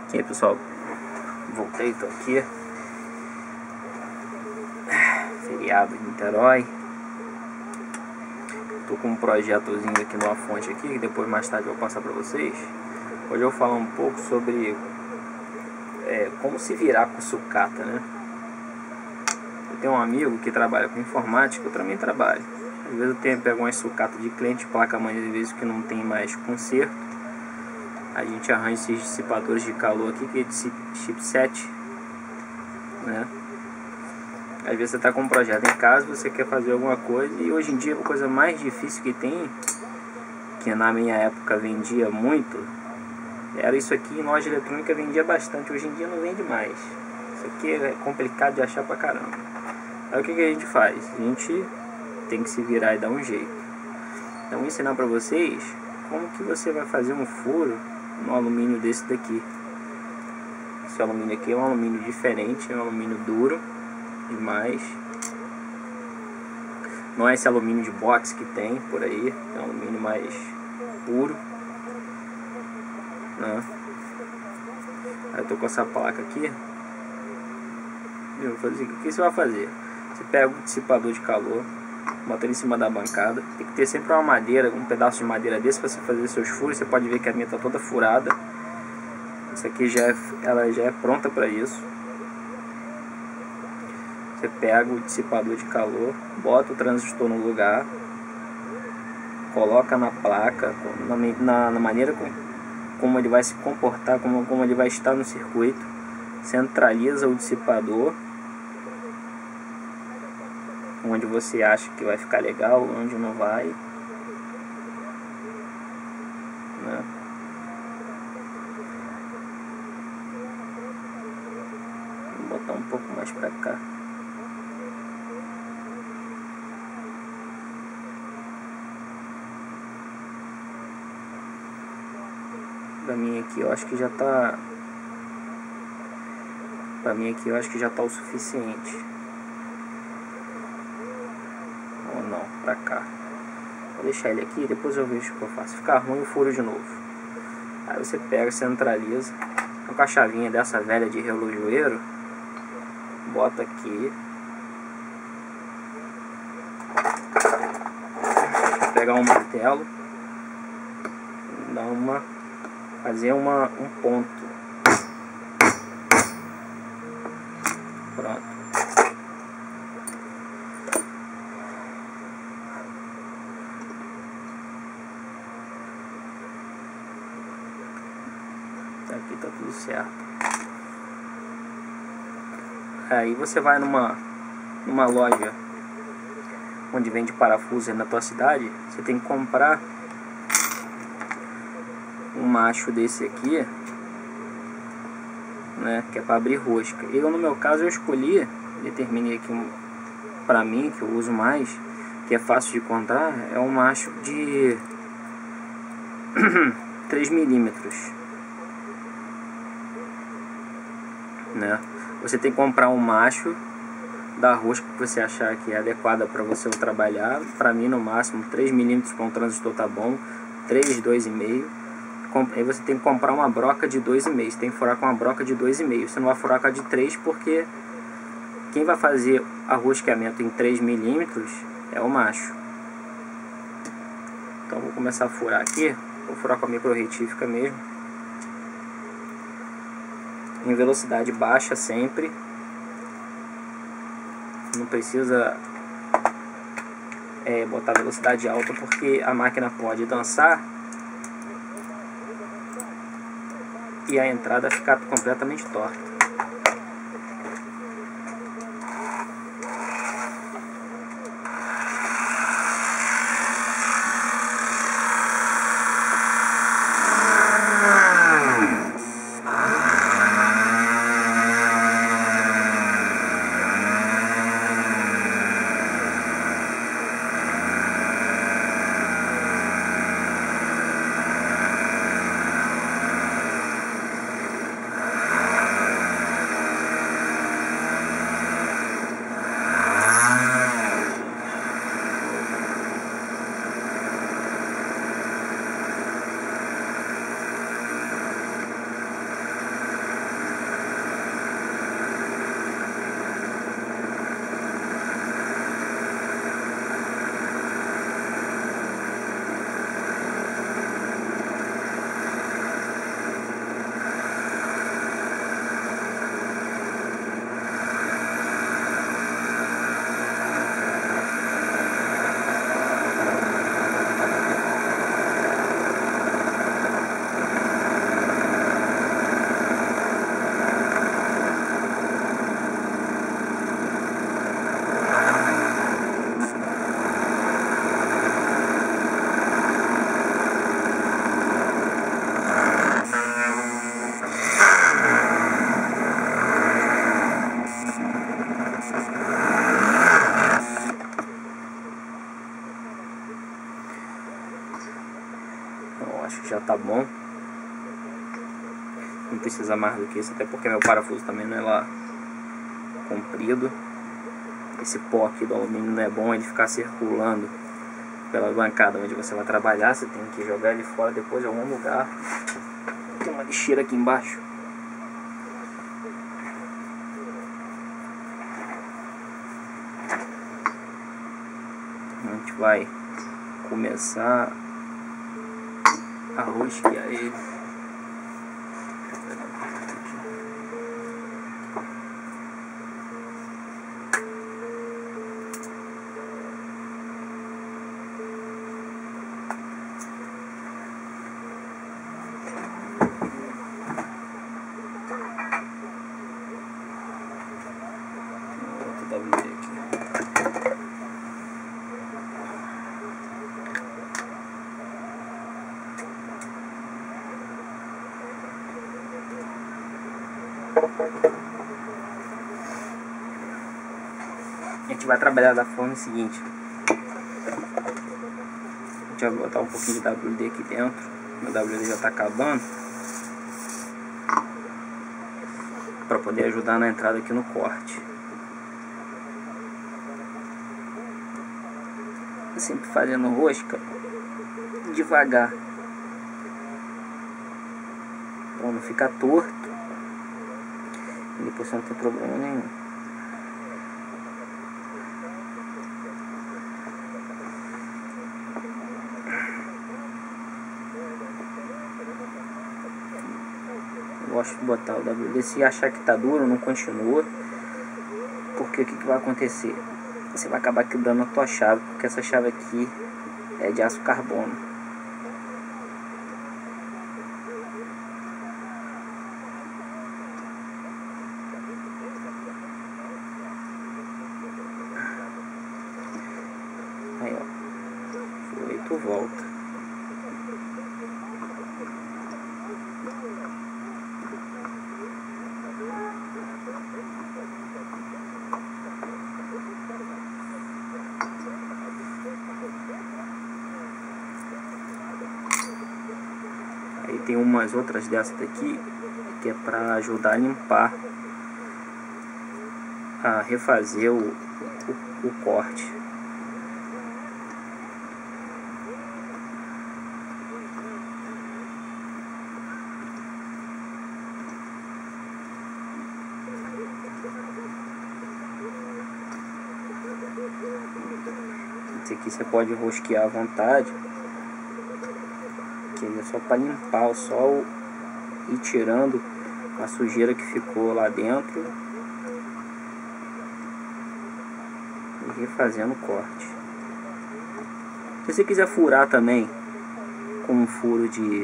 E aí pessoal, voltei, tô aqui. Feriado de Niterói. Tô com um projetozinho aqui numa fonte aqui, que depois mais tarde eu vou passar pra vocês. Hoje eu vou falar um pouco sobre como se virar com sucata, né? Eu tenho um amigo que trabalha com informática, eu também trabalho. Às vezes eu pego umas sucatas de cliente, placa-mãe, às vezes que não tem mais conserto. A gente arranja esses dissipadores de calor aqui, que é de chipset, né? Às vezes você está com um projeto em casa, você quer fazer alguma coisa, e hoje em dia a coisa mais difícil que tem, que na minha época vendia muito, era isso aqui. Em loja eletrônica vendia bastante, hoje em dia não vende mais. Isso aqui é complicado de achar pra caramba. Aí o que a gente faz? A gente tem que se virar e dar um jeito. Então vou ensinar pra vocês como que você vai fazer um furo no alumínio desse daqui. Esse alumínio aqui é um alumínio diferente, é um alumínio duro demais. Não é esse alumínio de box que tem por aí, é um alumínio mais puro, né? Aí eu tô com essa placa aqui. Eu vou fazer, o que você vai fazer? Você pega o dissipador de calor, bota ele em cima da bancada. Tem que ter sempre uma madeira, um pedaço de madeira desse para você fazer seus furos. Você pode ver que a minha está toda furada. Essa aqui ela já é pronta para isso. Você pega o dissipador de calor, bota o transistor no lugar, coloca na placa, na maneira como ele vai se comportar, como ele vai estar no circuito. Centraliza o dissipador onde você acha que vai ficar legal, onde não vai, né? Vou botar um pouco mais pra cá. Pra mim aqui eu acho que já tá. Pra mim aqui eu acho que já tá o suficiente. Ou não, pra cá. Vou deixar ele aqui, depois eu vejo o que eu faço. Se ficar ruim eu furo de novo. Aí você pega, centraliza. Com a chavinha dessa velha de relojoeiro, bota aqui. Vou pegar um martelo, fazer um ponto. Pronto. Aqui tá tudo certo. Aí você vai numa loja onde vende parafuso aí na tua cidade. Você tem que comprar um macho desse aqui, né, que é para abrir rosca. Eu, no meu caso, eu escolhi, determinei aqui para mim, que eu uso mais, que é fácil de encontrar, é um macho de 3 milímetros, né? Você tem que comprar um macho da rosca que você achar que é adequada para você trabalhar. Para mim, no máximo 3 milímetros para um transistor tá bom, 3, 2,5. Aí você tem que comprar uma broca de 2,5. Você tem que furar com uma broca de 2,5. Você não vai furar com a de 3, porque quem vai fazer arrosqueamento em 3 milímetros é o macho. Então vou começar a furar aqui. Vou furar com a micro retífica mesmo, em velocidade baixa sempre. Não precisa botar velocidade alta, porque a máquina pode dançar e a entrada ficar completamente torta. já tá bom. Não precisa mais do que isso, até porque meu parafuso também não é lá comprido. Esse pó aqui do alumínio não é bom ele ficar circulando pela bancada onde você vai trabalhar. Você tem que jogar ele fora depois em algum lugar. Tem uma lixeira aqui embaixo. A gente vai começar a rosquear ele. WD aqui. A gente vai trabalhar da forma seguinte. A gente vai botar um pouquinho de WD aqui dentro. Meu WD já está acabando, para poder ajudar na entrada aqui no corte. Sempre fazendo rosca devagar, para não ficar torto e depois não tem problema nenhum. Eu gosto de botar o WD. Se achar que tá duro, não continua, porque o que vai acontecer? Você vai acabar quebrando a tua chave, porque essa chave aqui é de aço carbono. Aí, ó, foi, tu volta. Aí tem umas outras dessas daqui que é para ajudar a limpar, a refazer o corte. Esse aqui você pode rosquear à vontade, que é só para limpar o sol e tirando a sujeira que ficou lá dentro e refazendo o corte. Se você quiser furar também com um furo de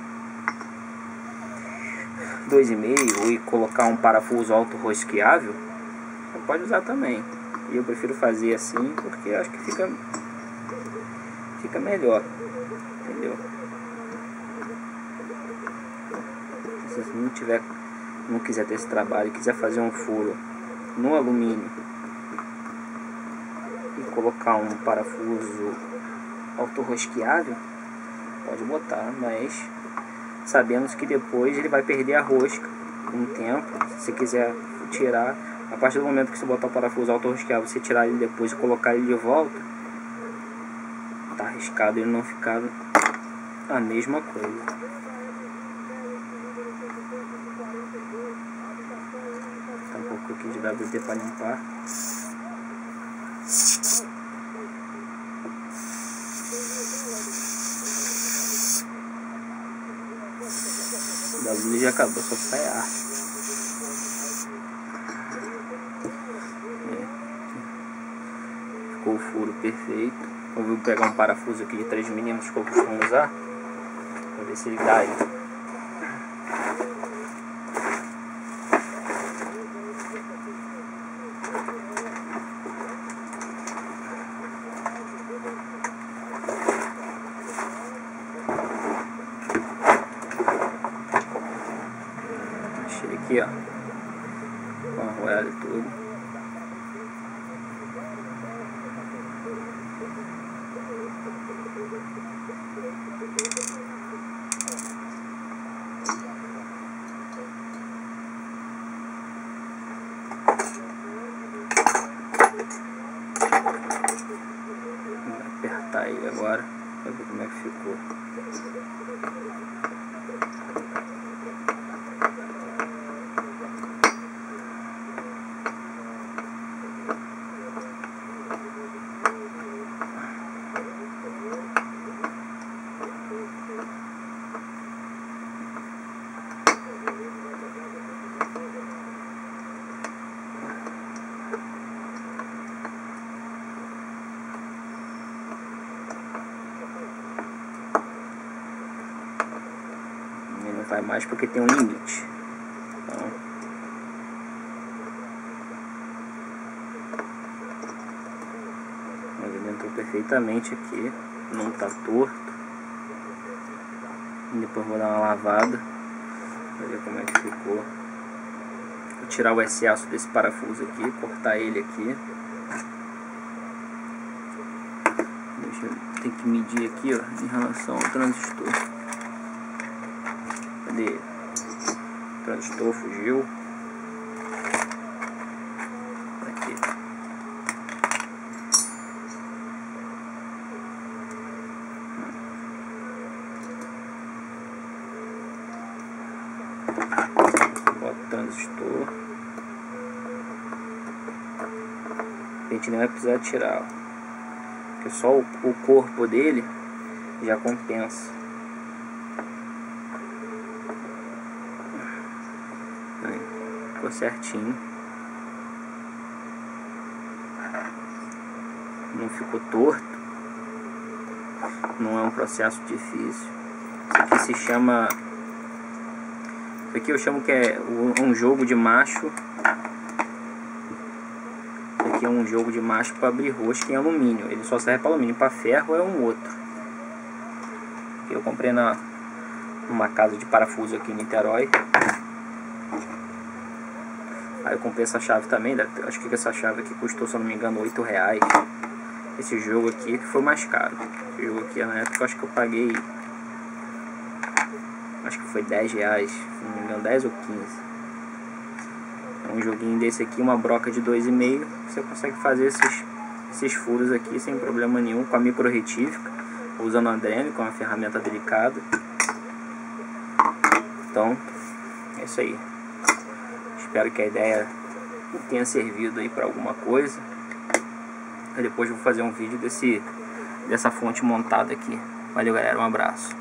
2,5 e colocar um parafuso auto rosqueável, você pode usar também. E eu prefiro fazer assim porque acho que fica melhor, entendeu? Se você não quiser ter esse trabalho e quiser fazer um furo no alumínio e colocar um parafuso auto-rosqueável, pode botar, mas sabendo que depois ele vai perder a rosca um tempo. Se você quiser tirar, a partir do momento que você botar o parafuso auto-rosqueável, você tirar ele depois e colocar ele de volta, tá arriscado ele não ficar a mesma coisa. Tá um pouco aqui de WD para limpar. O WD já acabou, só sai ar. Ficou o furo perfeito. Eu vou pegar um parafuso aqui de 3 mm que eu costumo usar, pra ver se ele dá aí. Deixei aqui, ó, com a arruela e tudo. que ficou. Não vai mais porque tem um limite. Então, mas ele entrou perfeitamente aqui, não tá torto. E depois vou dar uma lavada pra ver como é que ficou. Vou tirar o excesso desse parafuso aqui, cortar ele aqui. Deixa eu ter que medir aqui, ó, em relação ao transistor. Cadê ele? O transistor fugiu. Aqui. Bota o transistor. A gente nem vai precisar tirar, ó, porque só o corpo dele já compensa. Aí, ficou certinho. Não ficou torto. Não é um processo difícil. Isso aqui se chama... Isso aqui eu chamo que é um jogo de macho. Isso aqui é um jogo de macho para abrir rosca em alumínio. Ele só serve para alumínio. Para ferro é um outro. Que eu comprei numa casa de parafuso aqui em Niterói. Aí eu comprei essa chave também. Acho que essa chave aqui custou, se eu não me engano, R$8. Esse jogo aqui que foi mais caro. Esse jogo aqui na época acho que eu paguei, acho que foi R$10, se não me engano, 10 ou 15. É um joguinho desse aqui, uma broca de 2,5. Você consegue fazer esses furos aqui sem problema nenhum, com a micro retífica, usando a drene, com uma ferramenta delicada. Então, é isso aí. Espero que a ideia tenha servido aí para alguma coisa. Aí depois eu vou fazer um vídeo dessa fonte montada aqui. Valeu, galera, um abraço.